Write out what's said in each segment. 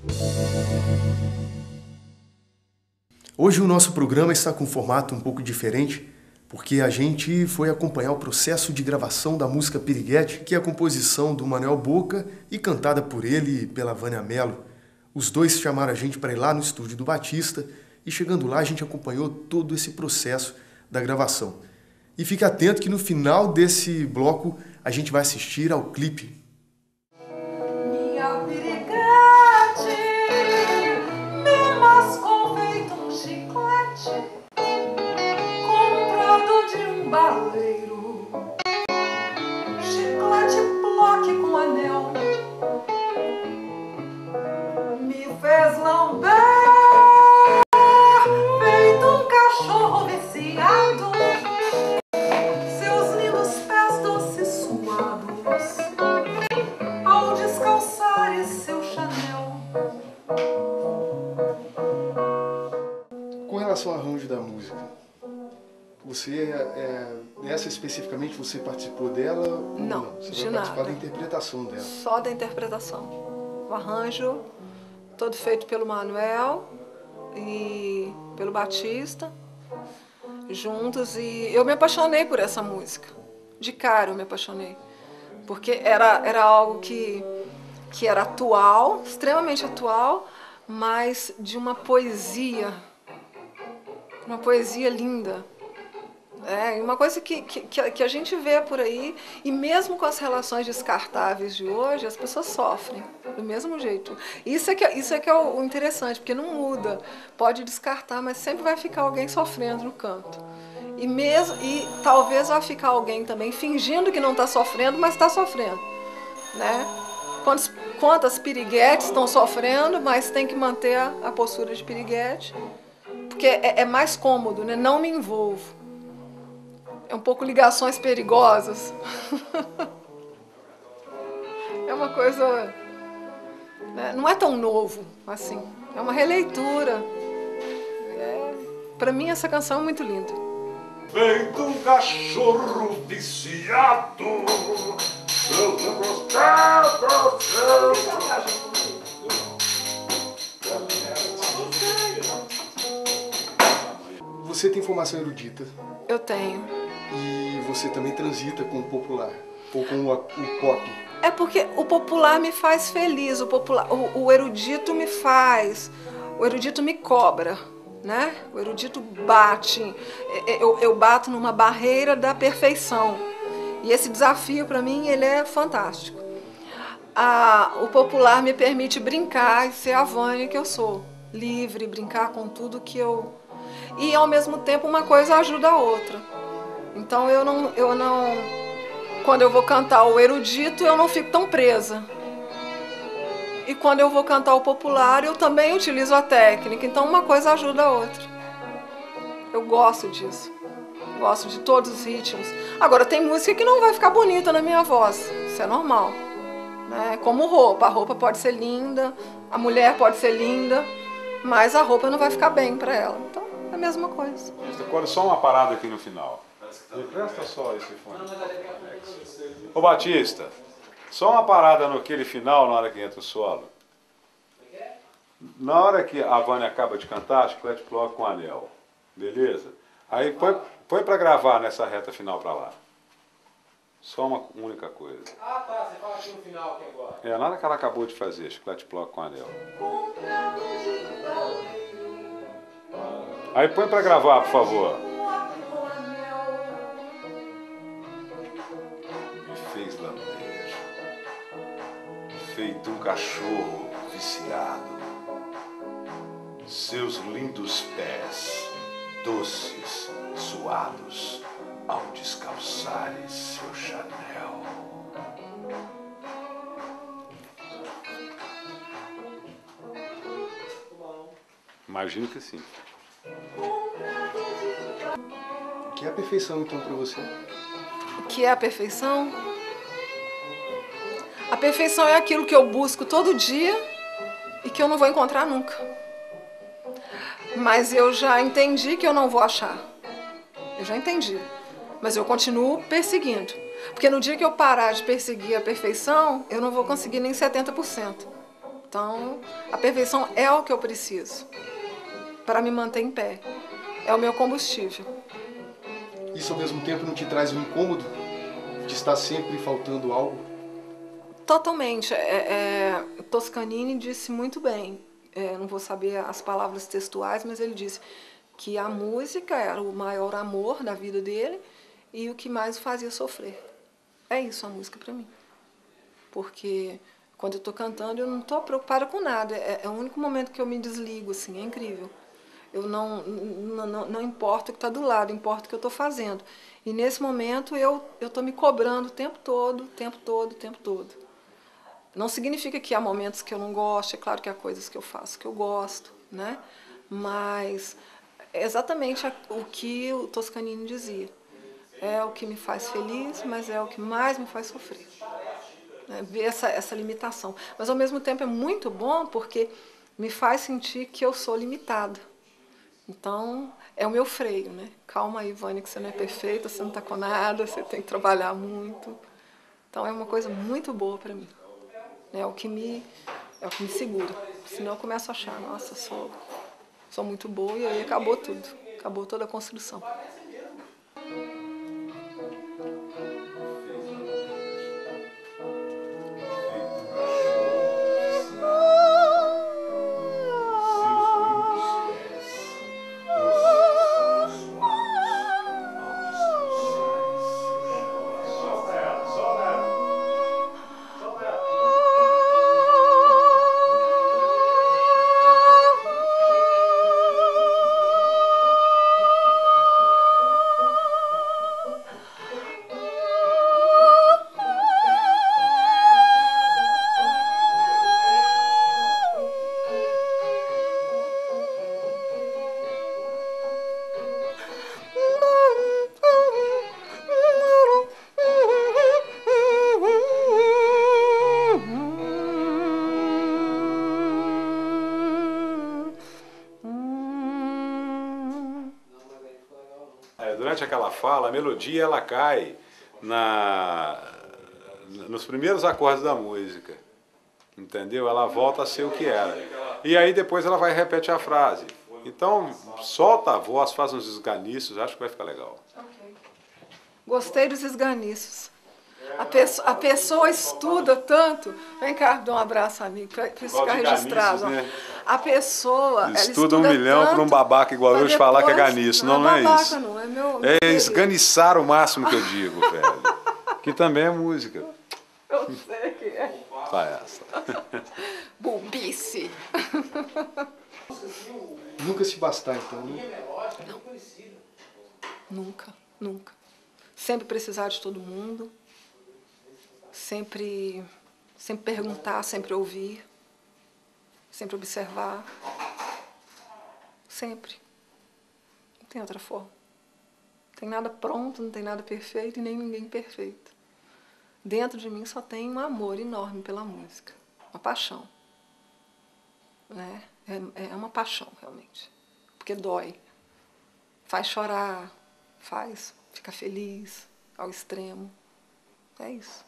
Hoje o nosso programa está com um formato um pouco diferente, porque a gente foi acompanhar o processo de gravação da música Piriguete, que é a composição do Manuel Boca e cantada por ele e pela Vânia Mello. Os dois chamaram a gente para ir lá no estúdio do Batista e chegando lá a gente acompanhou todo esse processo da gravação. E fique atento que no final desse bloco a gente vai assistir ao clipe. Minha piriguete me mascou feito um chiclete comprado de um baleiro. Chiclete bloque com anel me fez lamber feito um cachorro viciado. Seus lindos pés doces suados ao descalçar esse seu Chanel. Com relação ao arranjo da música, você, essa especificamente, você participou dela? Não, Você de vai participar nada. da interpretação dela. Só da interpretação. O arranjo todo feito pelo Manuel e pelo Batista, juntos, e eu me apaixonei por essa música. De cara eu me apaixonei. Porque era algo que era atual, extremamente atual, mas de uma poesia linda. É uma coisa que a gente vê por aí, e mesmo com as relações descartáveis de hoje, as pessoas sofrem do mesmo jeito. Isso é que é o interessante, porque não muda. Pode descartar, mas sempre vai ficar alguém sofrendo no canto. E talvez vai ficar alguém também fingindo que não está sofrendo, mas está sofrendo, né? Quantas piriguetes estão sofrendo, mas tem que manter a postura de piriguete, porque é mais cômodo, né? Não me envolvo. É um pouco ligações perigosas. É uma coisa, né? Não é tão novo assim. É uma releitura. Para mim essa canção é muito linda. Feito um cachorro viciado. Você tem formação erudita Eu tenho. e você também transita com o popular, ou com o pop. É porque o popular me faz feliz, o erudito me faz, o erudito me cobra, né? O erudito bate, eu bato numa barreira da perfeição. E esse desafio, para mim, ele é fantástico. O popular me permite brincar e ser a Vânia que eu sou. Livre, brincar com tudo que eu... E, ao mesmo tempo, uma coisa ajuda a outra. Então, eu não... Quando eu vou cantar o erudito, eu não fico tão presa. E quando eu vou cantar o popular, eu também utilizo a técnica. Então, uma coisa ajuda a outra. Eu gosto disso. Gosto de todos os ritmos. Agora, tem música que não vai ficar bonita na minha voz. Isso é normal, né? Como roupa. A roupa pode ser linda, a mulher pode ser linda, mas a roupa não vai ficar bem para ela. Então, é a mesma coisa. Agora só uma parada aqui no final. Me presta só esse fone. Ô Batista, só uma parada naquele final, na hora que entra o solo. Na hora que a Vânia acaba de cantar, chiclete bloco com anel. Beleza? Aí põe pra gravar nessa reta final pra lá. Só uma única coisa. Ah tá, você fala aqui no final aqui agora. É, nada que ela acabou de fazer, chiclete bloco com anel. Aí põe pra gravar, por favor. Me fez lamber, feito um cachorro viciado. Seus lindos pés, doces, suados, ao descalçares seu Chanel. Imagino que sim. O que é a perfeição, então, para você? O que é a perfeição? A perfeição é aquilo que eu busco todo dia e que eu não vou encontrar nunca. Mas eu já entendi que eu não vou achar. Eu já entendi. Mas eu continuo perseguindo. Porque no dia que eu parar de perseguir a perfeição, eu não vou conseguir nem 70%. Então, a perfeição é o que eu preciso para me manter em pé. É o meu combustível. Isso ao mesmo tempo não te traz um incômodo de estar sempre faltando algo? Totalmente. Toscanini disse muito bem, não vou saber as palavras textuais, mas ele disse que a música era o maior amor da vida dele e o que mais o fazia sofrer. É isso a música para mim. Porque quando eu estou cantando, eu não estou preocupada com nada. É o único momento que eu me desligo, assim, é incrível. Eu não importa o que está do lado, importa o que eu estou fazendo. E nesse momento eu estou me cobrando o tempo todo, o tempo todo, o tempo todo. Não significa que há momentos que eu não gosto, é claro que há coisas que eu faço que eu gosto, né? Mas é exatamente o que o Toscanini dizia. É o que me faz feliz, mas é o que mais me faz sofrer. Ver essa limitação. Mas ao mesmo tempo é muito bom porque me faz sentir que eu sou limitada. Então, é o meu freio, né? Calma aí, Vânia, que você não é perfeita, você não está com nada, você tem que trabalhar muito. Então, é uma coisa muito boa para mim. É o que me segura. Senão eu começo a achar, nossa, sou muito boa, e aí acabou tudo. Acabou toda a construção. Durante aquela fala, a melodia ela cai nos primeiros acordes da música, entendeu? Ela volta a ser o que era. E aí depois ela vai e repete a frase. Então, solta a voz, faz uns esganiços, acho que vai ficar legal. Okay. Gostei dos esganiços. A pessoa estuda tanto. Vem cá, dá um abraço, amigo, para isso ficar registrado. Né? A pessoa estuda 1 milhão para um babaca igual eu de falar que é ganiço. Não é babaca, isso. Não, é meu esganiçar o máximo que eu digo, velho. Que também é música. Eu sei que é. Só essa. Bobice. Nunca se bastar, então, né? Não. Nunca. Sempre precisar de todo mundo. Sempre perguntar, sempre ouvir, sempre observar, sempre. Não tem outra forma. Não tem nada pronto, não tem nada perfeito e nem ninguém perfeito. Dentro de mim só tem um amor enorme pela música, uma paixão. Né? É uma paixão, realmente, porque dói, faz chorar, faz ficar feliz ao extremo, é isso.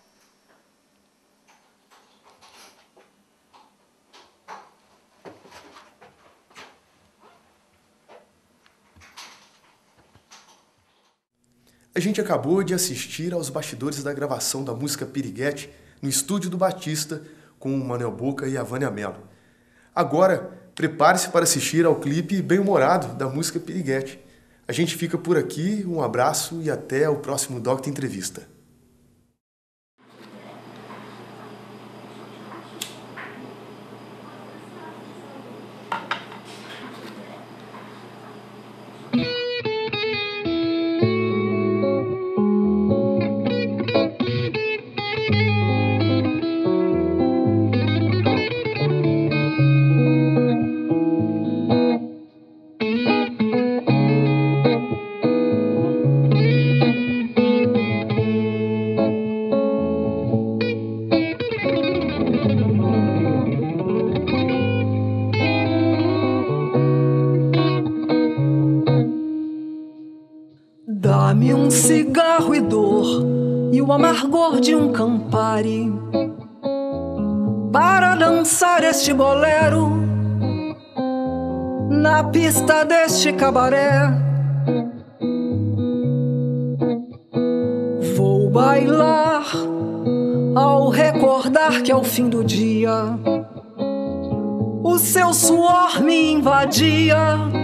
A gente acabou de assistir aos bastidores da gravação da música Piriguete no estúdio do Batista com o Manuel Boca e a Vânia Mello. Agora, prepare-se para assistir ao clipe bem-humorado da música Piriguete. A gente fica por aqui, um abraço e até o próximo Docta Entrevista. Dá-me um cigarro e dor e o amargor de um Campari para dançar este bolero na pista deste cabaré. Vou bailar ao recordar que ao fim do dia o seu suor me invadia,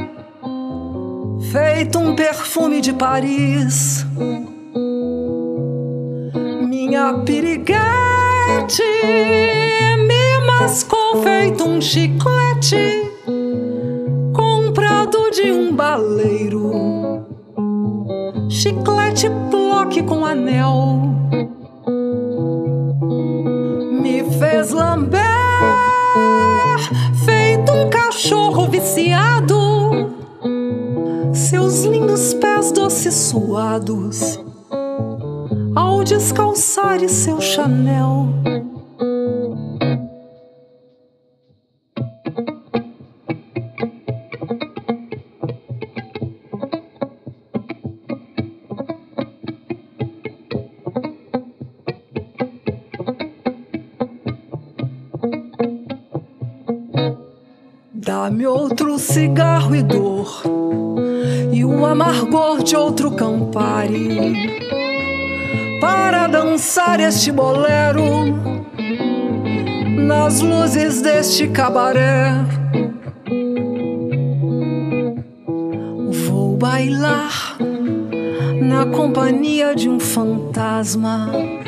feito um perfume de Paris. Minha piriguete me mascou feito um chiclete comprado de um baleiro, chiclete bloque com anel. Me fez lamber feito um cachorro viciado, seus lindos pés doces suados ao descalçar seu Chanel. Dá-me outro cigarro e dor, e o amargor de outro Campari, para dançar este bolero nas luzes deste cabaré. Vou bailar na companhia de um fantasma,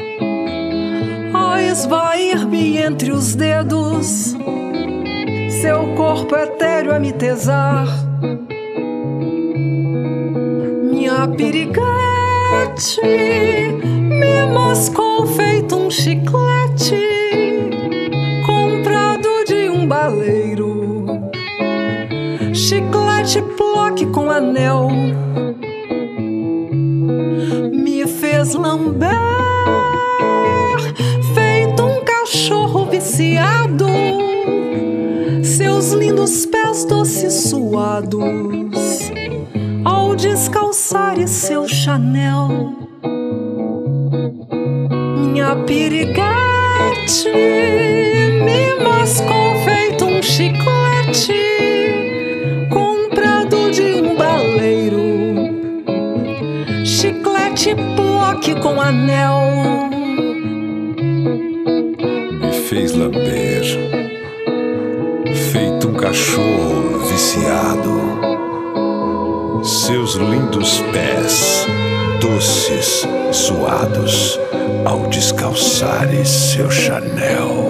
a esvair-me entre os dedos, seu corpo etéreo a me tesar. Minha piriguete me mascou feito um chiclete comprado de um baleiro, chiclete bloque com anel. Me fez lamber feito um cachorro viciado, seus lindos pés doces suados ao descalçar seu Chanel. Minha piriguete me mascou feito um chiclete comprado de um baleiro, chiclete bloque com anel. Me fez lamber feito um cachorro viciado, seus lindos pés doces suados ao descalçar seu Chanel.